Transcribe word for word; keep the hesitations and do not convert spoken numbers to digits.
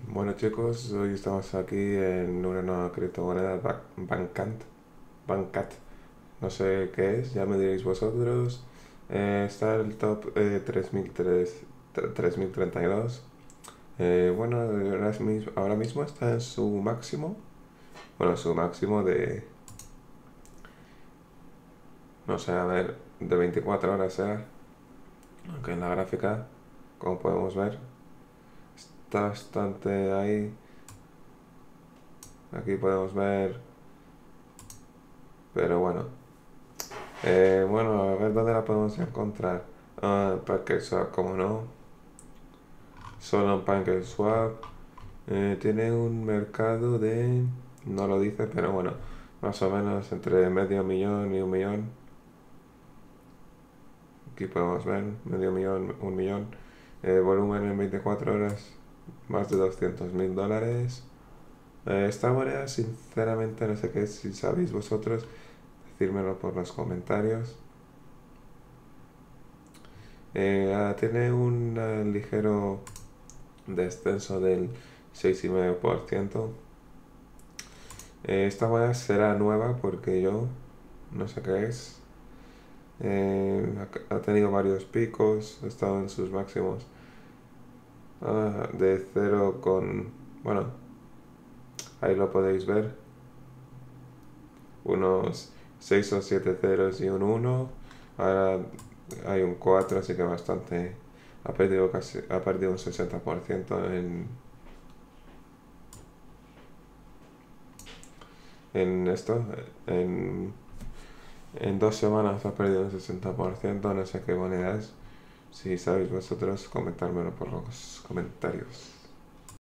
Bueno chicos, hoy estamos aquí en una nueva criptomoneda, Ba- Bancant, Bancat, no sé qué es, ya me diréis vosotros. Eh, está el top eh, tres mil tres tres mil treinta y dos. Eh, bueno, ahora mis- ahora mismo está en su máximo, bueno, su máximo de, no sé, a ver, de veinticuatro horas sea, aunque en la gráfica, como podemos ver, está bastante ahí. Aquí podemos ver, pero bueno. Eh, bueno, a ver dónde la podemos encontrar. Ah, PancakeSwap, como no. Solo en PancakeSwap. Eh, tiene un mercado de... No lo dice, pero bueno, más o menos entre medio millón y un millón. Aquí podemos ver, medio millón, un millón. Eh, volumen en veinticuatro horas, más de doscientos mil dólares. Eh, esta moneda, sinceramente, no sé qué es, si sabéis vosotros, decírmelo por los comentarios. Eh, ah, tiene un ah, ligero descenso del seis coma cinco por ciento. Eh, esta moneda será nueva porque yo no sé qué es. Eh, ha, ha tenido varios picos, ha estado en sus máximos ah, de cero con... Bueno, ahí lo podéis ver. Unos seis o siete ceros y un uno. Ahora hay un cuatro, así que bastante... Ha perdido casi, ha perdido un sesenta por ciento en, en esto, en, en dos semanas ha perdido un sesenta por ciento, no sé qué moneda es. Si sabéis vosotros, comentármelo por los comentarios.